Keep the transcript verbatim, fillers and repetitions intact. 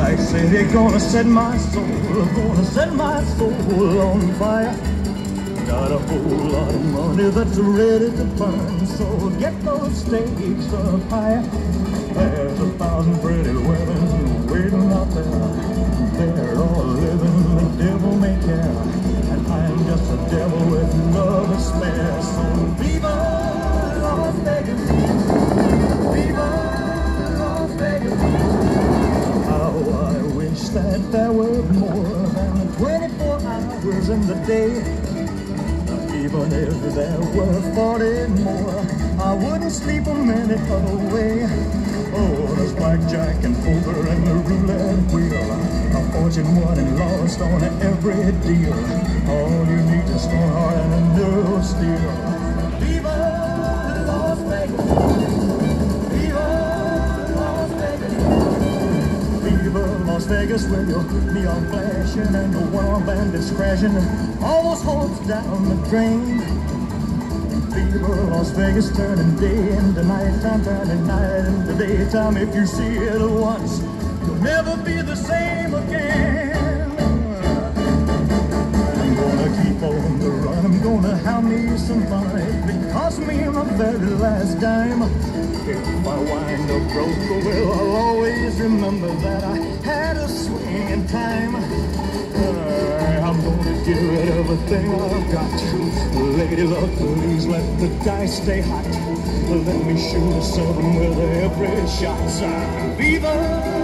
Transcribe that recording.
I say they're gonna set my soul, gonna set my soul on fire. Got a whole lot of money that's ready to burn, so get those stakes up higher. There's a thousand pretty women waiting out there. They're all living the devil may care, and I'm just a devil with love to spare. So Viva Las Vegas, Viva Las Vegas. How I wish that there were more than twenty-four hours in the day. Even if there were forty more, I wouldn't sleep a minute away. Oh, there's blackjack and poker and the roulette wheel, a fortune won and lost on every deal. All you need is a strong heart and a nerve of steel. Viva Las Vegas, Viva Las Vegas, Viva Las Vegas, with your neon flashing and the wild bandits crashing and all those hopes down the drain. Viva Las Vegas, turning day into night time, turning night into daytime. If you see it once, you'll never be the same again. I'm gonna keep on the run, I'm gonna have me some fun. It cost me my very last dime. If I wind up broke, well, I'll always remember that I had a swing in time. I'm gonna give it everything I've got. Lady luck, please let the dice stay hot. Let me shoot a seven with every shot. Viva